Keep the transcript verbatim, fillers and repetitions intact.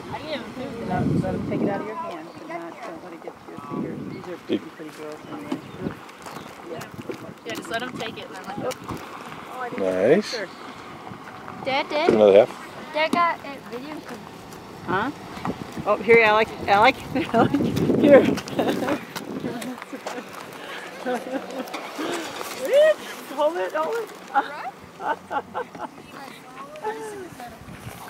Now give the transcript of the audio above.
I give him food. Let him, let him take it out of your hand. Do not, don't let it get to your fingers. These are pretty, pretty gross anyway. Yeah. Yeah, just let him take it and then let him. Oh, I didn't Nice. get Dad did. Another half. Dad got a video. Huh? Oh, here, Alec. Alec. Alec. Here. Hold it, hold it.